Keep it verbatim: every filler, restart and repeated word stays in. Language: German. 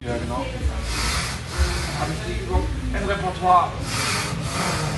Ja, genau. Habe ich die überhaupt ein Repertoire?